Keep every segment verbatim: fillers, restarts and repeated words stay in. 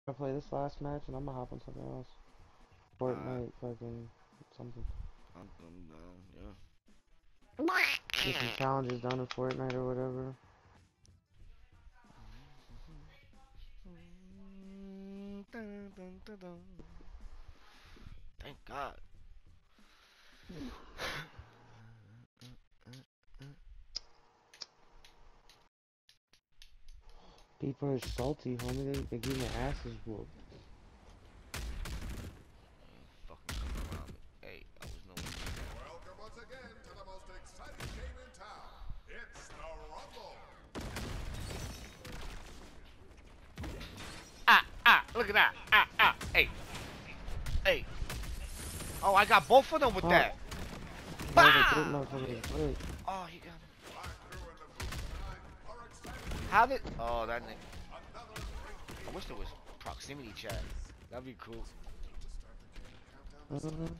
I play this last match and I'm gonna hop on something else. Alright, Fortnite, fucking something. I'm, I'm down, yeah. Get some challenges done in Fortnite or whatever. Dun, dun, dun, dun. Thank God. People are salty, homie. They, they give their asses whooped. Fucking come around me. Hey, I was no. Welcome once again to the most exciting game in town. It's the Rumble. Ah, ah, look at that. Ah, ah, hey, hey. Oh, I got both of them with Oh, that. no, they threw Bah! motherfuckers quick. Oh, he got me. Black Crew and the crew tonight are excited. How did? Oh, that nigga. Another great I wish there was proximity chat. That'd be cool. to start the game countdown. Mm-hmm.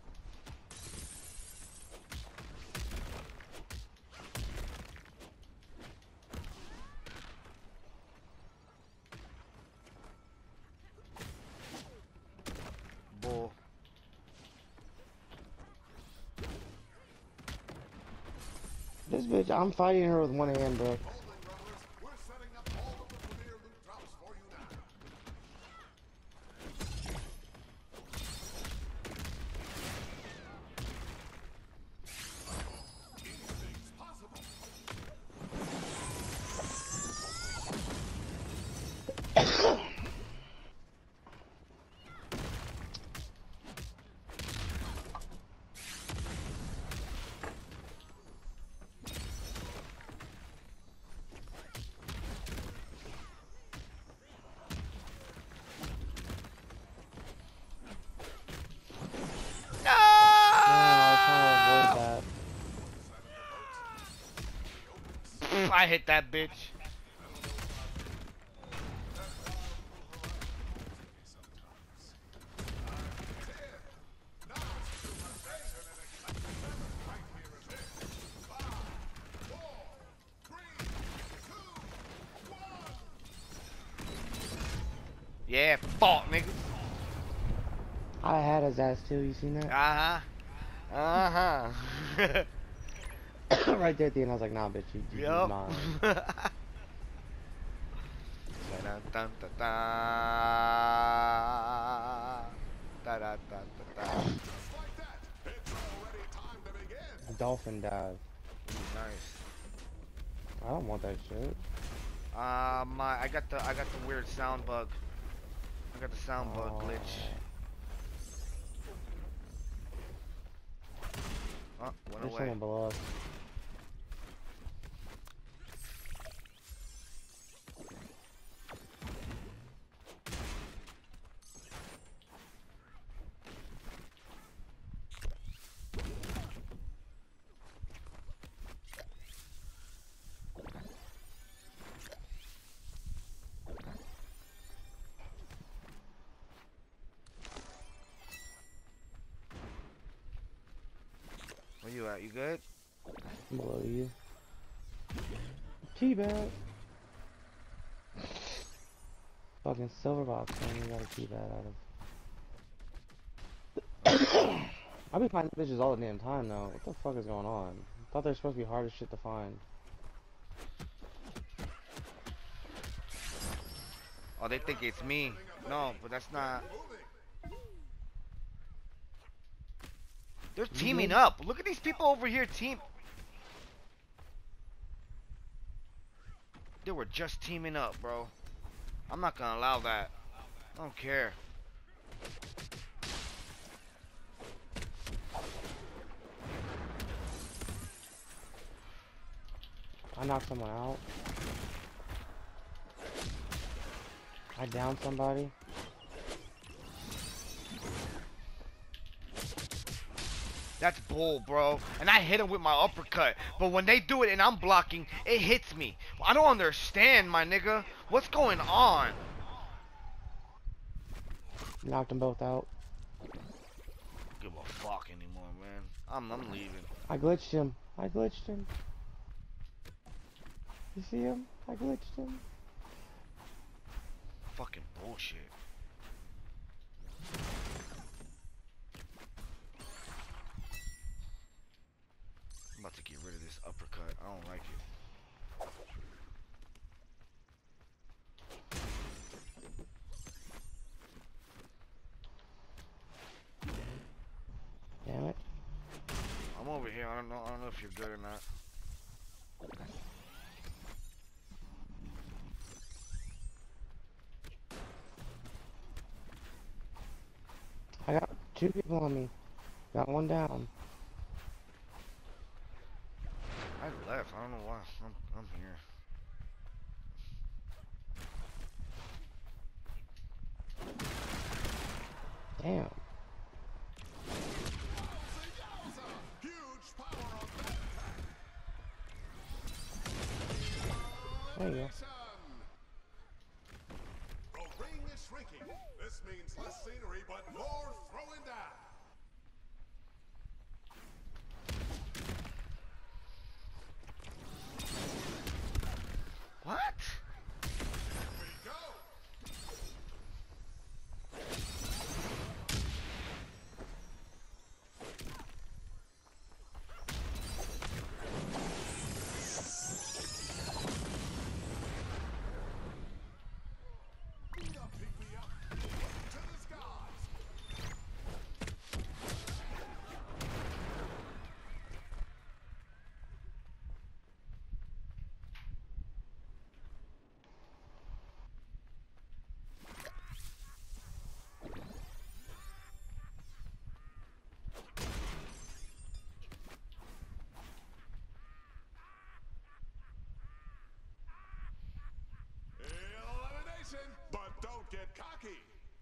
Bull. This bitch, I'm fighting her with one hand, bro. Bowling runners, we're setting up all of the premier loot drops for you now. Anything's possible. Man, I was trying to No! avoid I hit that bitch. Yeah, fuck, nigga. that. I had his ass too, you seen that? Uh huh. Uh huh. Right there at the end, I was like, nah, bitch, you, you, you Yup. mine. Dun, dun, dun, dun. Da, da, da, da, da. Just like that, it's already time to begin. Dolphin dive. Ooh, nice. I don't want that shit. Uh, my, I got the, I got the weird sound bug. I got the sound bug Oh. glitch. Oh, went There's away. someone below us. Where you at? You good? Below you. Teabag. Fucking silver box, man. You got a teabag out of. I be finding bitches all the damn time though. What the fuck is going on? I thought they're supposed to be hard as shit to find. Oh, they think it's me. No, but that's not. They're You teaming good? up. Look at these people over here team. They were just teaming up, bro. I'm not gonna allow that. I don't care. I knocked someone out. I downed somebody. That's bull, bro. And I hit him with my uppercut. But when they do it and I'm blocking, it hits me. I don't understand, my nigga. What's going on? Knocked them both out. Give a fuck anymore, man. I'm I'm leaving. I glitched him. I glitched him. You see him? I glitched him. Fucking bullshit. this uppercut. I don't like it. Damn it. I'm over here. I don't know. I don't know if you're good or not. I got two people on me. Got one down. I left. I don't know why. I'm, I'm here. Damn. Huge power on that attack. There you go. The ring is shrinking. This means less scenery, but more throwing down. What? Here we go. Pick me up. To the skies. Elimination, but don't get cocky.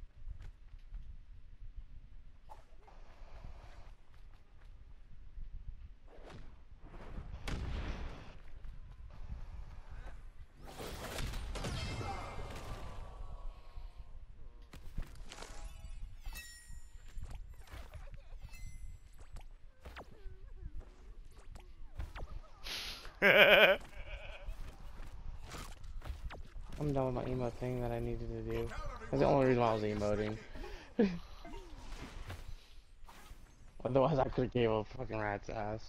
I'm done with my emo thing that I needed to do. That's the only reason why I was emoting. Otherwise, I could have gave a fucking rat's ass.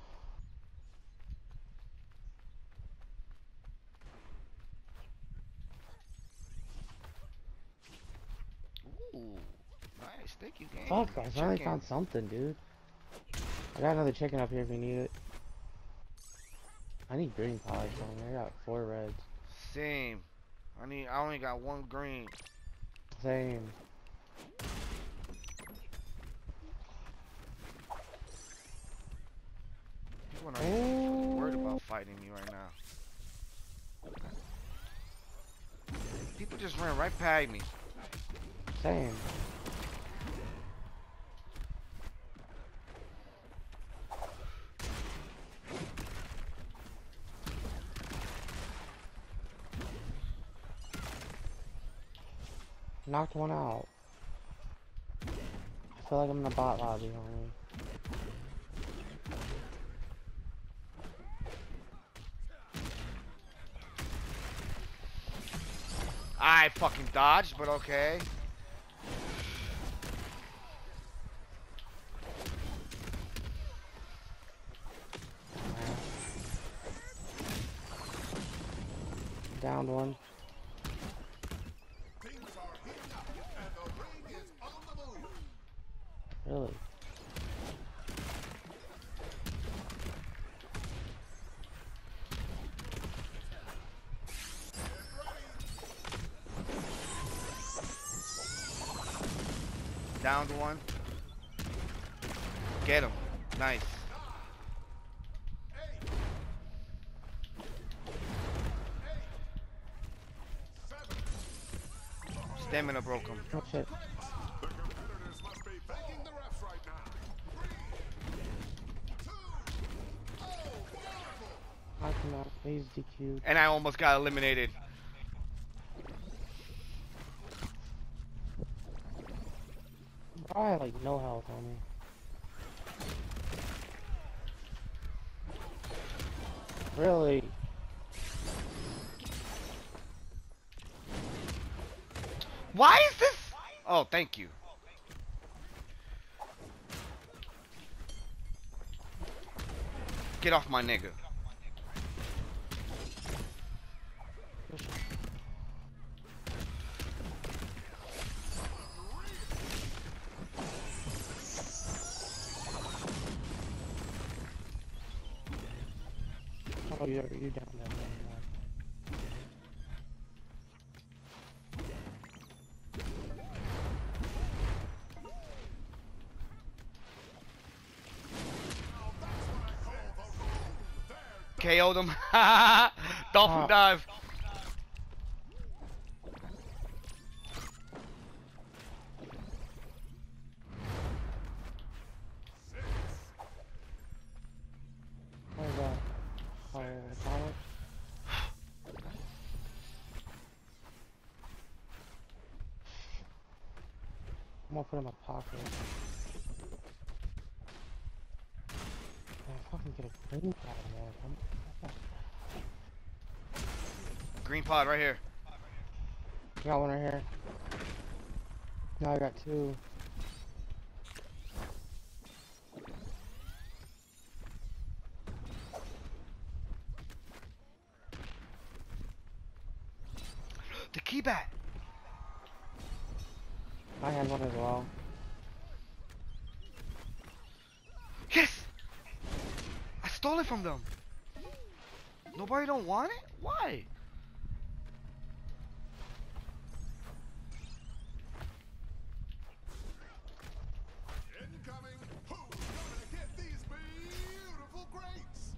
Ooh, nice. Thank you, game. Fuck, I finally Chicken. found something, dude. I got another chicken up here if you need it. I need green polish on me. I got four reds. Same. I need. I only got one green. Same. People aren't even worried about fighting me right now. People just ran right past me. Same. Knocked one out. I feel like I'm in a bot lobby, homie. I fucking dodged, but okay. Downed one. Things are heating up, and the ring is on the move. Really? Downed one. Get him. Nice. Eight. Eight. Seven. Stamina broke him. Oh shit. The competitors must be thanking the refs right now. Three, two, oh, wonderful. Knocked him out. He's D Q'd. And I almost got eliminated. Bro, I had like no health on me. Really? Why is this? Oh, thank you. Get off my nigga. Oh, you're, you're down there. K O'd him. Dolphin Oh. dive. What is that? Oh, atomic? I'm gonna put it in my pocket. Man, fucking get a green pad, man. I'm, Green pod right here. got one right here. Now I got two. The key bat. I had one as well. Yes! I stole it from them. Nobody don't want it? Why? Incoming. Who's gonna get these beautiful grapes?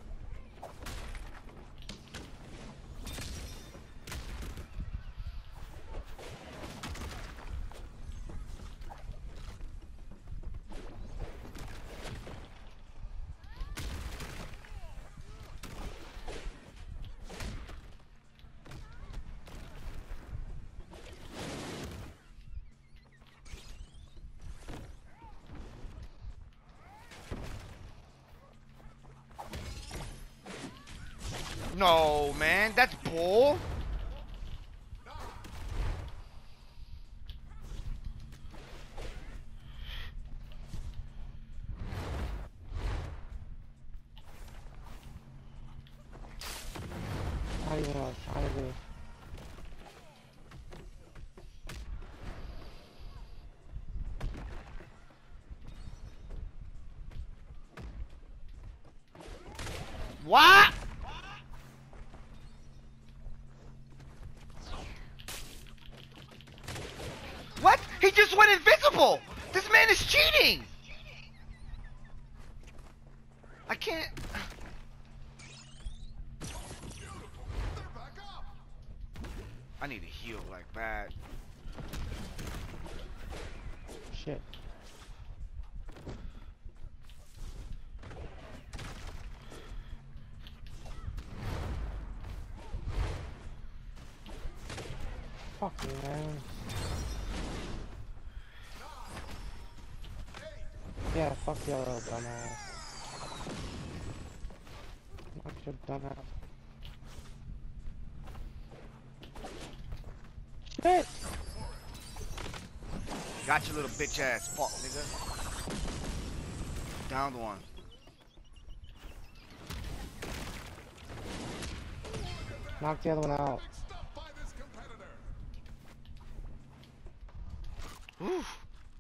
No, man. That's bull. Not even what I was trying to do. What? What? He just went invisible! This man is cheating! I can't... They're back up. I need to heal like bad. Shit. Fuck you, man. Yeah, fuck you, little dumbass. Fuck your dumbass. Shit! Got your little bitch ass fuck, nigga. Downed one. Knock the other one out. Stopped by this competitor. Oof.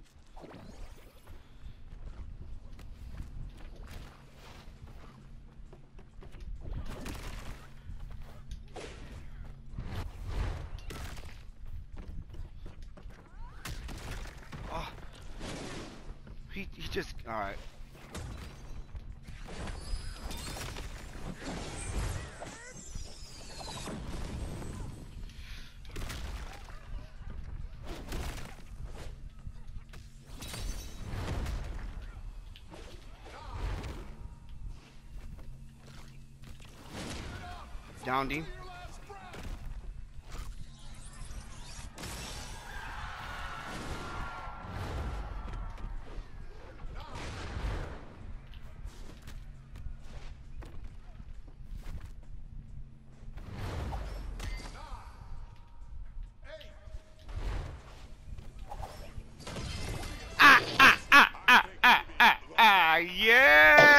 Oh. He, he just, alright. Downed him. Ah, ah, ah, ah, ah, ah, ah, yeah!